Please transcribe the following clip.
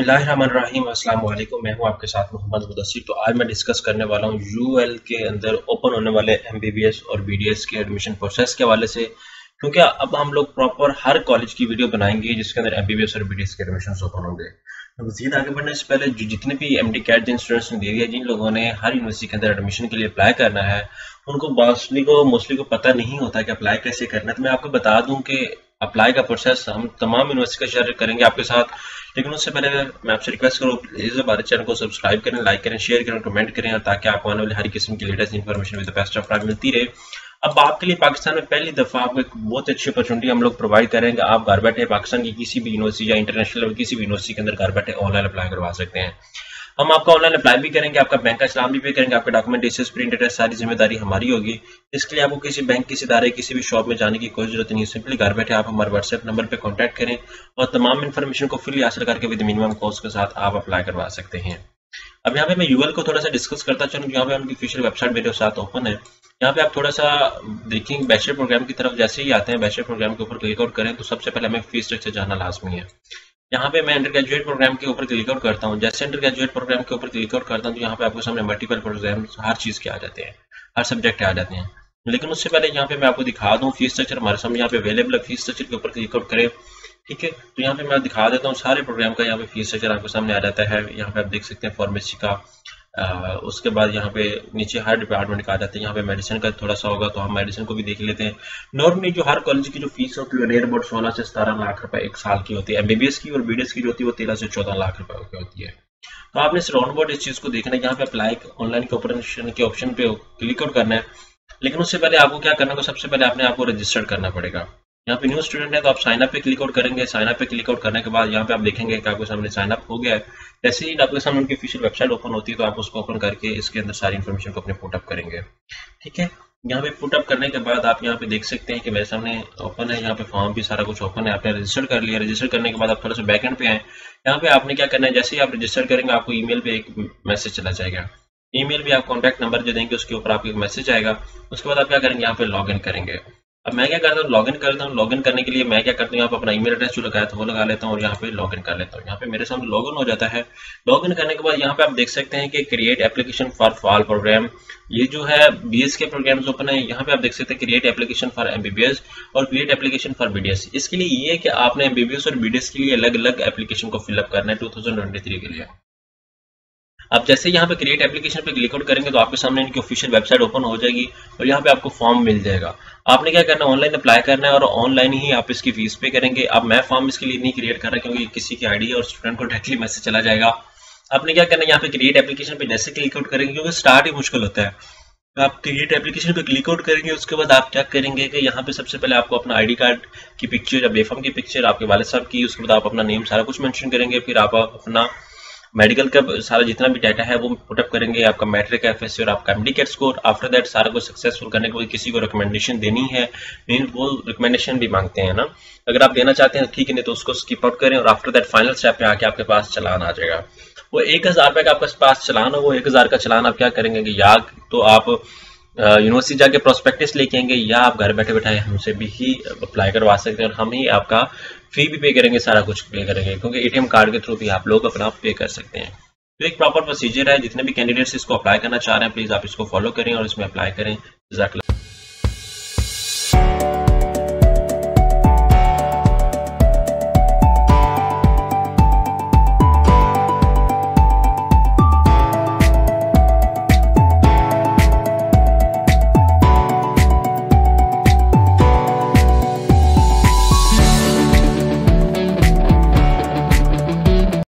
बिस्मिल्लाहिर्रहमानिर्रहीम अस्सलाम वालेकुम। मैं हूं आपके साथ मोहम्मद मुदस्सिर। तो आज मैं डिस्कस करने वाला हूं यूएल के अंदर ओपन होने वाले एमबीबीएस और बीडीएस के एडमिशन प्रोसेस के हवाले से, क्योंकि अब हम लोग प्रॉपर हर कॉलेज की वीडियो बनाएंगे जिसके अंदर एमबीबीएस और बीडीएस के एडमिशन ओपन होंगे। तो मज़ीद आगे बढ़ने से पहले जितने भी एमडी कैट जिन स्टूडेंट्स ने दे दिया, जिन लोगों ने हर यूनिवर्सिटी के अंदर एडमिशन के लिए अप्लाई करना है, उनको मोस्टली को पता नहीं होता कि अप्लाई कैसे करना है। तो मैं आपको बता दूं कि अप्लाई का प्रोसेस हम तमाम यूनिवर्सिटी का शेयर करेंगे आपके साथ, लेकिन उससे पहले मैं आपसे रिक्वेस्ट करूँ, प्लीज़ हमारे चैनल को सब्सक्राइब करें, लाइक करें, शेयर करें, कमेंट करें, और ताकि आपको आने वाली हर किस्म की latest information with the best of time मिलती रहे। अब आपके लिए पाकिस्तान में पहली दफ़ा आपको एक बहुत अच्छी अपॉर्चुनिटी हम लोग प्रोवाइड करेंगे। आप घर बैठे पाकिस्तान की किसी भी यूनिवर्सिटी या इंटरनेशनल लेवल किसी भी यूनिवर्सिटी के अंदर घर बैठे ऑनलाइन अप्लाई करवा सकते हैं। हम आपका ऑनलाइन अप्लाई भी करेंगे, आपका बैंक का चलान भी पे करेंगे, आपके डॉक्यूमेंटेशन प्रिंटेड है, सारी जिम्मेदारी हमारी होगी। इसके लिए आपको किसी बैंक, किसी इदारे, किसी भी शॉप में जाने की कोई जरूरत नहीं है। सिंपली घर बैठे आप हमारे व्हाट्सएप नंबर पे कांटेक्ट करें और तमाम इन्फॉर्मेशन को फ्री हासिल करके विद मिनिमम कॉस्ट के साथ आप अप्लाई करवा सकते हैं। अब यहाँ पे मैं यूएल को थोड़ा सा डिस्कस करता चलूँ। यहाँ पे उनकी ऑफिशियल वेबसाइट मेरे साथ ओपन है। यहाँ पे आप थोड़ा सा देखेंगे बैचलर प्रोग्राम की तरफ जैसे ही आते हैं, बैचलर प्रोग्राम के ऊपर क्लिक आउट करें तो सबसे पहले हमें फीस स्ट्रक्चर जानना लाजमी है। यहाँ पे मैं अंडर ग्रेजुएट प्रोग्राम के ऊपर क्लिक आउट करता हूँ। जैसे अंडर ग्रेजुएट प्रोग्राम के ऊपर क्लिक आउट करता हूँ तो यहाँ पे आपको सामने मल्टीपल प्रोग्राम हर चीज़ के आ जाते हैं, हर सब्जेक्ट के आ जाते हैं। लेकिन उससे पहले यहाँ पे मैं आपको दिखा दूँ फीस स्ट्रक्चर हमारे सामने यहाँ पे अवेलेबल है। फीस स्ट्रक्चर के ऊपर क्लिक आउट करें, ठीक है। तो यहाँ पे मैं दिखा देता हूँ सारे प्रोग्राम का। यहाँ पे फीस स्ट्रक्चर आपको सामने आ जाता है। यहाँ पे आप देख सकते हैं फार्मेसी का, उसके बाद यहाँ पे नीचे हर डिपार्टमेंट का आ जाता है। यहाँ पे मेडिसिन का थोड़ा सा होगा तो हम मेडिसिन को भी देख लेते हैं। नॉर्मली जो हर कॉलेज की जो फीस होती है नियर अबाउट 16 से 17 लाख रुपए एक साल की होती है। एमबीबीएस की और बीडीएस की जो होती है वो 13 से 14 लाख रुपए की होती है। तो आपने इस राउंड अबाउट इस चीज को देखना है। यहाँ पे अप्लाई ऑनलाइन के ऑप्शन पे क्लिक आउट करना है। लेकिन उससे पहले आपको क्या करना है, सबसे पहले आपने आपको रजिस्टर करना पड़ेगा। यहाँ पे न्यू स्टूडेंट है तो आप साइन अप पे क्लिक आउट करेंगे। साइन अप पे क्लिक आउट करने के बाद यहाँ पे आप देखेंगे कि आपके सामने साइन अप हो गया है। जैसे ही आपके सामने उनकी ऑफिशियल वेबसाइट ओपन होती है तो आप उसको ओपन करके इसके अंदर सारी इन्फॉर्मेशन को अपने पुटअप करेंगे, ठीक है। यहाँ पे पुटअप करने के बाद आप यहाँ पे देख सकते हैं कि मेरे सामने ओपन है। यहाँ पे फॉर्म भी सारा कुछ ओपन है। आपने रजिस्टर कर लिया। रजिस्टर करने के बाद आप थोड़ा सा बैक एंड पे आए। यहाँ पे आपने क्या करना है, जैसे ही आप रजिस्टर करेंगे आपको ईमेल पे एक मैसेज चला जाएगा। ईमेल भी आप कॉन्टैक्ट नंबर जो देंगे उसके ऊपर आपको एक मैसेज आएगा। उसके बाद आप क्या करेंगे, यहाँ पे लॉग इन करेंगे। अब मैं क्या करता हूँ, लॉगिन करता हूँ। लॉगिन करने के लिए मैं क्या करता हूँ, यहाँ पे अपना ईमेल एड्रेस जो लगाया था वो लगा लेता हूँ और यहाँ पे लॉगिन कर लेता हूँ। यहाँ पे मेरे सामने लॉगिन हो जाता है। लॉगिन करने के बाद यहाँ पे आप देख सकते हैं कि create application for fall program, ये जो है बीएस के प्रोग्राम्स ओपन है। यहाँ पे आप देख सकते हैं क्रिएट एप्लीकेशन फॉर एमबीबीएस और क्रिएट एप्लीकेशन फॉर बीडीएस। इसके लिए ये है कि आपने एमबीबीएस और बीडीएस के लिए अलग अलग एप्लीकेशन को फिलअप करना है 2023 के लिए। आप जैसे यहाँ पे क्रिएट एप्लीकेशन पे क्लिक आउट करेंगे तो आपके सामने इनकी ऑफिशियल वेबसाइट ओपन हो जाएगी और यहाँ पे आपको फॉर्म मिल जाएगा। आपने क्या करना है, ऑनलाइन अप्लाई करना है और ऑनलाइन ही आप इसकी फीस पे करेंगे। अब मैं फॉर्म इसके लिए नहीं क्रिएट कर रहा क्योंकि किसी की आईडी और स्टूडेंट को डायरेक्टली मैसेज चला जाएगा। आपने क्या करना है, यहाँ पे क्रिएट एप्लीकेशन पे जैसे क्लिक आउट करेंगे, क्योंकि स्टार्ट ही मुश्किल होता है। तो आप क्रिएट एप्लीकेशन पे क्लिक आउट करेंगे। उसके बाद आप क्या करेंगे कि यहाँ पे सबसे पहले आपको अपना आईडी कार्ड की पिक्चर या बेफाम की पिक्चर, आपके वालिद साहब की, उसके बाद आप अपना नेम सारा कुछ मेंशन करेंगे। फिर आप अपना मेडिकल का सारा जितना भी डाटा है वो पुटअप करेंगे, आपका मैट्रिक, एफएससी और आपका MD CAT score. After that सारा कुछ सक्सेसफुल करने के बाद किसी को रिकमेंडेशन देनी है, वो रिकमेंडेशन भी मांगते हैं ना, अगर आप देना चाहते हैं ठीक है, नहीं तो उसको स्किप आउट करें। और आफ्टर दैट फाइनल स्टेप पे आके आपके पास चलान आ जाएगा। वो 1000 रुपये का आपके पास चलान हो। वो 1000 का चलान आप क्या करेंगे कि या तो आप यूनिवर्सिटी जाके प्रोस्पेक्टस लेके आएंगे या आप घर बैठे बैठाए हमसे भी ही अप्लाई करवा सकते हैं और हम ही आपका फी भी पे करेंगे, सारा कुछ पे करेंगे, क्योंकि एटीएम कार्ड के थ्रू भी आप लोग अपना पे कर सकते हैं। तो एक प्रॉपर प्रोसीजर है। जितने भी कैंडिडेट्स इसको अप्लाई करना चाह रहे हैं प्लीज आप इसको फॉलो करें और इसमें अप्लाई करें।